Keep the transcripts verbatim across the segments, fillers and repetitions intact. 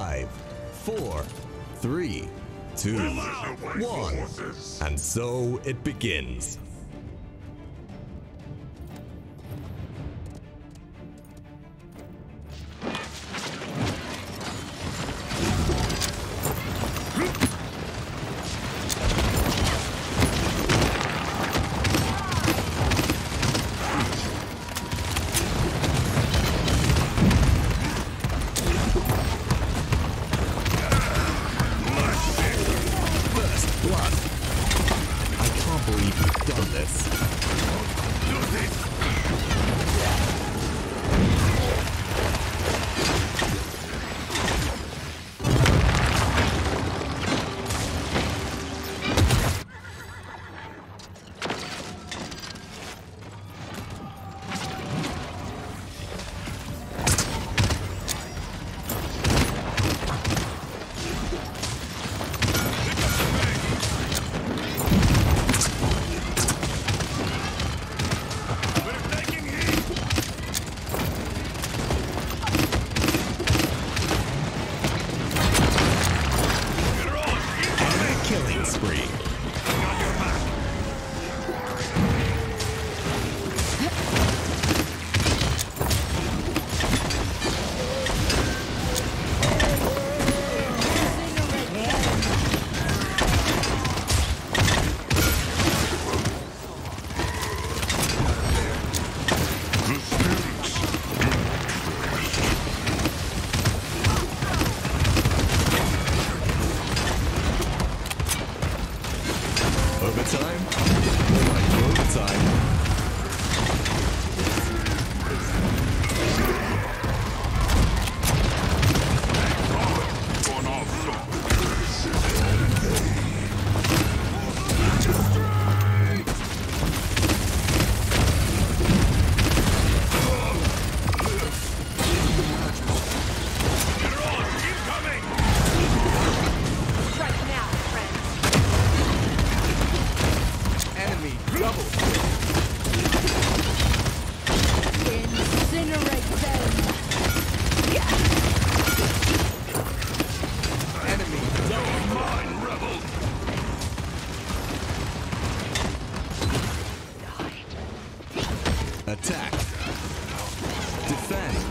Five, four, three, two, one. And so it begins. Attack. Defend.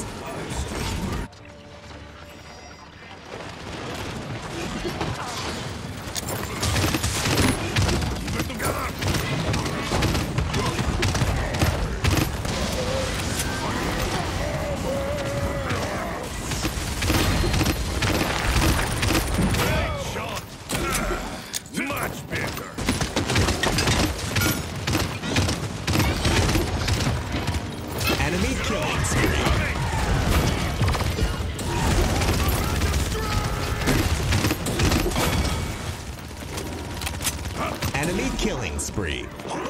Enemy killing spree.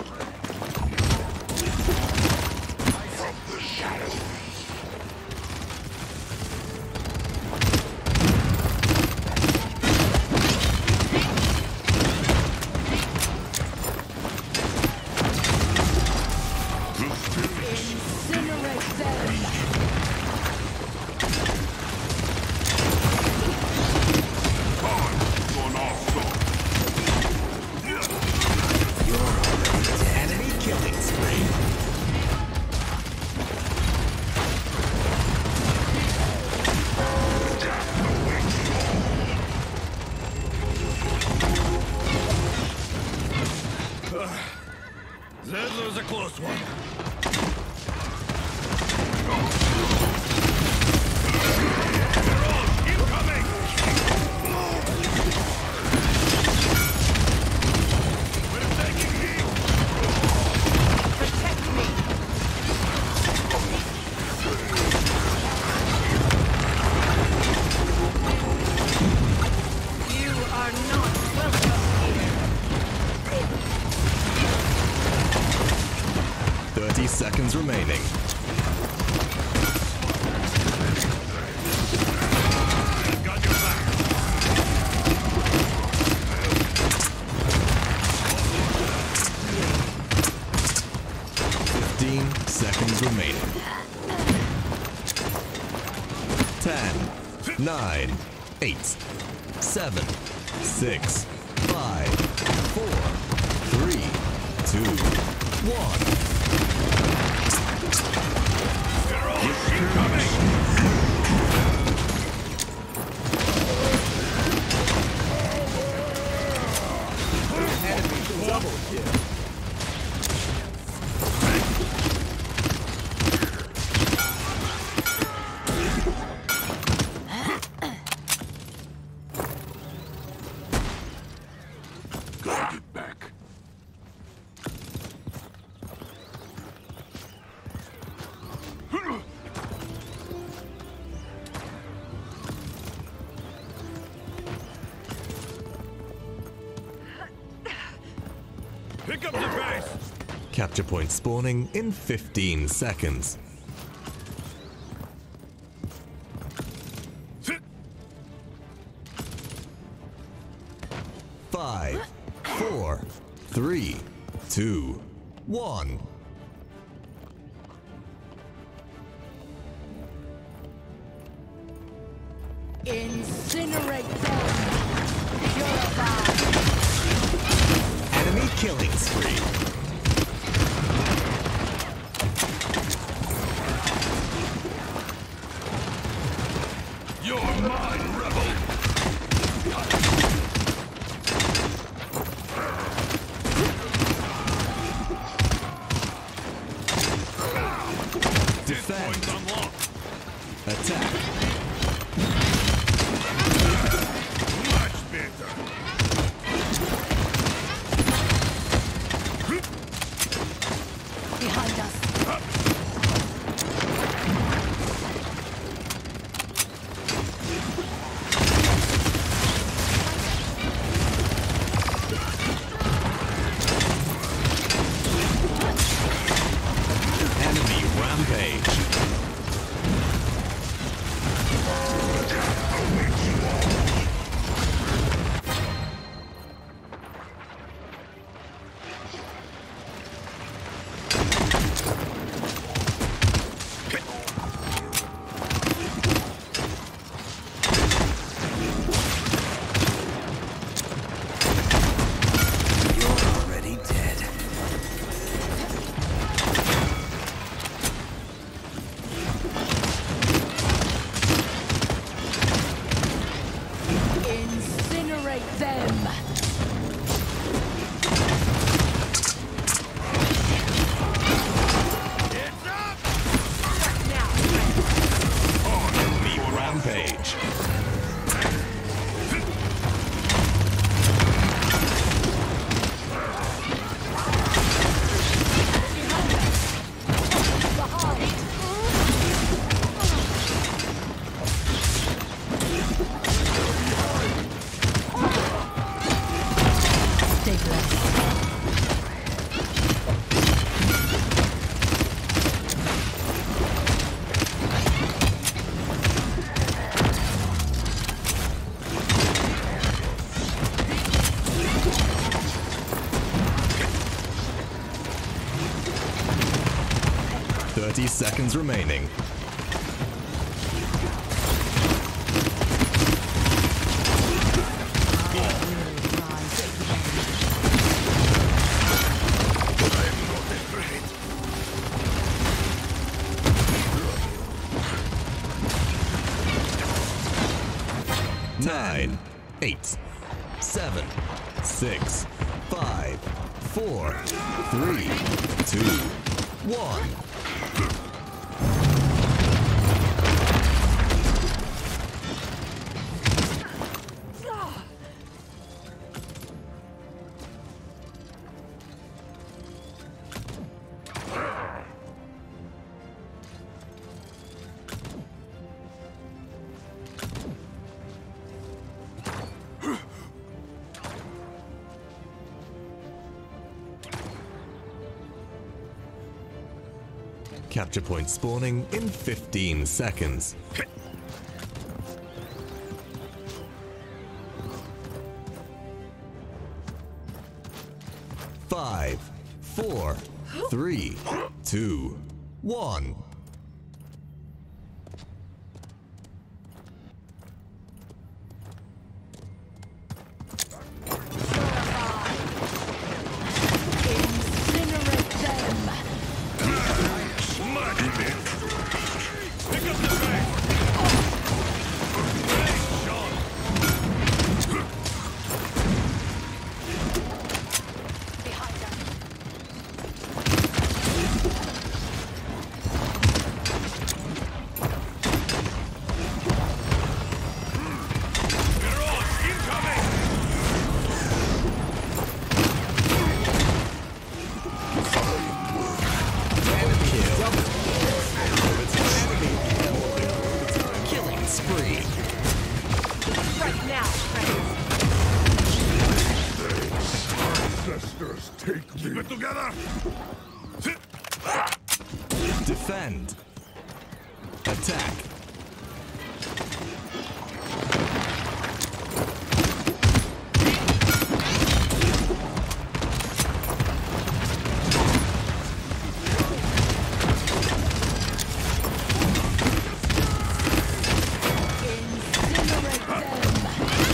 That was a close one. thirty seconds remaining. Got your back. fifteen seconds remaining. ten, nine, eight, seven, six, five, four, three, two, one. Double kill. Gotta get back. Pick up the pace. Capture point spawning in fifteen seconds. Five, four, three, two, one. Incinerate them! Purify! Enemy killing spree. You're mine, rebel. Defend. Point unlocked. Attack. Much better. Behind us! Enemy rampage. Already dead. Incinerate them! It's up. Enemy rampage. Stay blessed. Thirty seconds remaining. Nine, eight, seven, six, five, four, three, two, one. Capture point spawning in fifteen seconds. Five, four, three, two, one. Strike now, friends. Ancestors, take me. Keep it together. Defend. Attack. Incinerate them.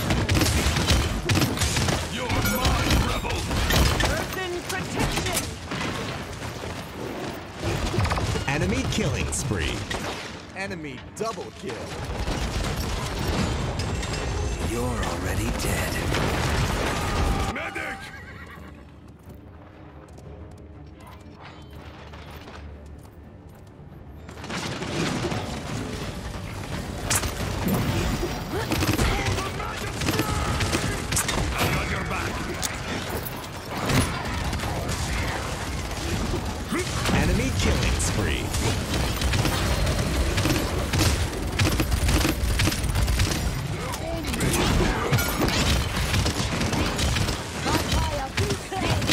You're mine, rebel. Earthen protection. Enemy killing spree. Enemy double kill. You're already dead. Medic! I got your back. Enemy killing spree. Vampire defense.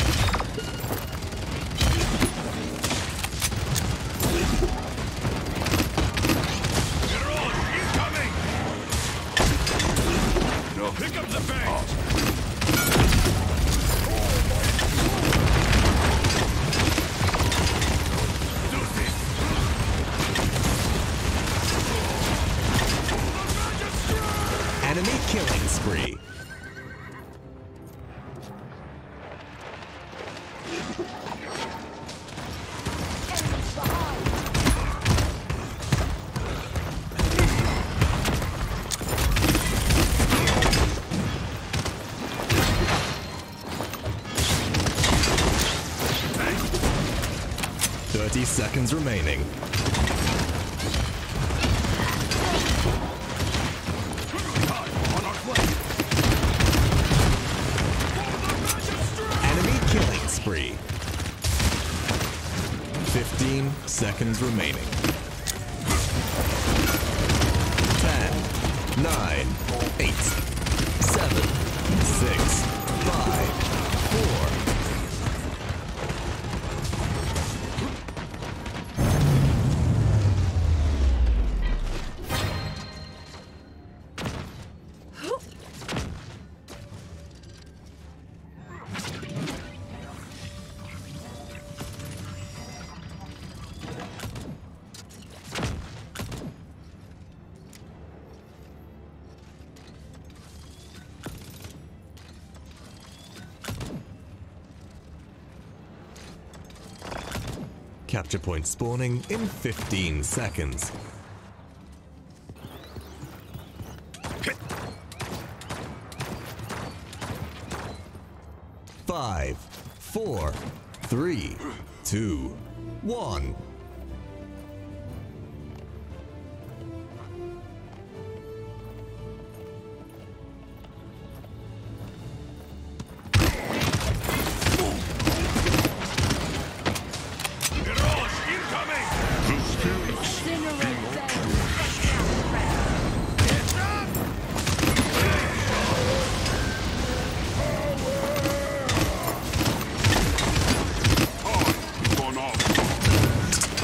You're on. Incoming. No. Pick up the bait. Do this. Enemy killing spree. Enemies behind. Thirty seconds remaining. On our flank. Enemy killing spree. Fifteen seconds remaining. Ten, nine, eight, seven, six, five, four. Capture point spawning in fifteen seconds. Five, four, three, two, one. Mirage incoming. Incinerate them. Heads up. Oh, gone off.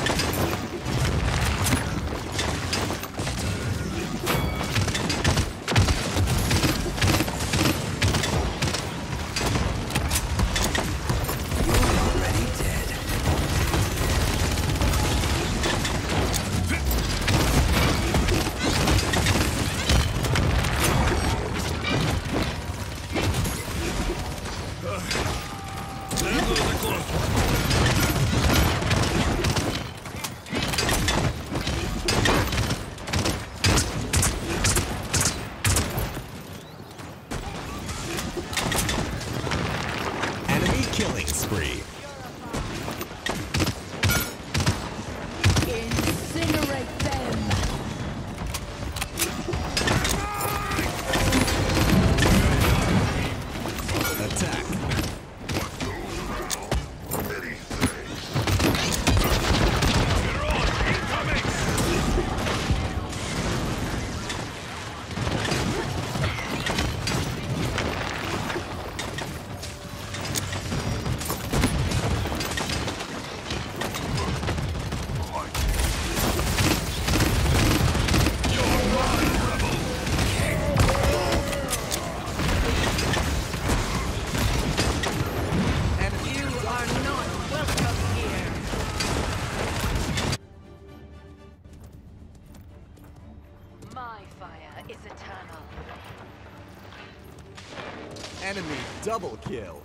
Enemy double kill.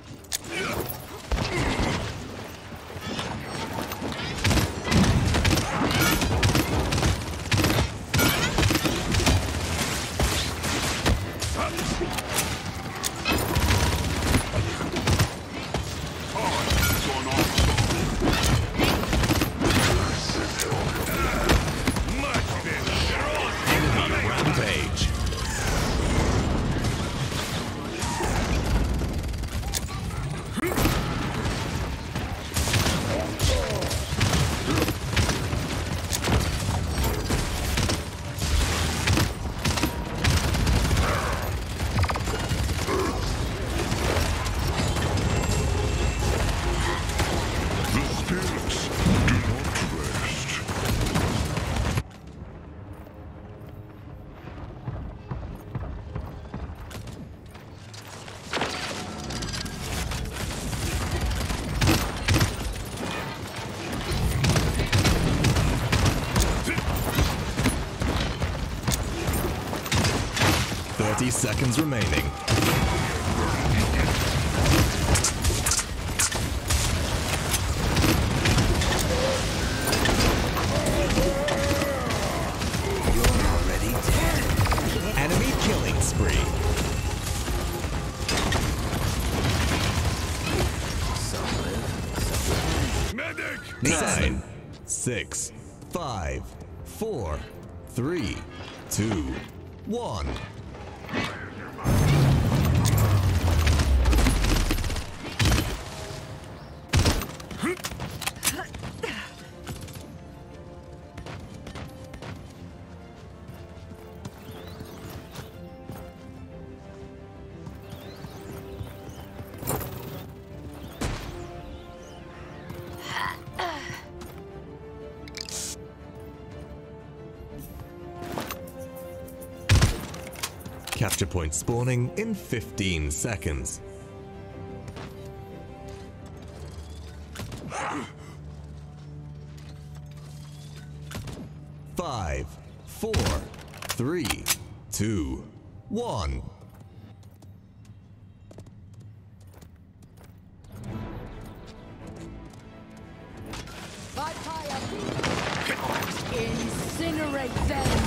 Rampage. Thirty seconds remaining. You're already dead. Enemy killing spree. Some live, some die. Medic! Nine, six, five, four, three, two, one. Capture point spawning in fifteen seconds. Five, four, three, two, one. By fire. Incinerate them.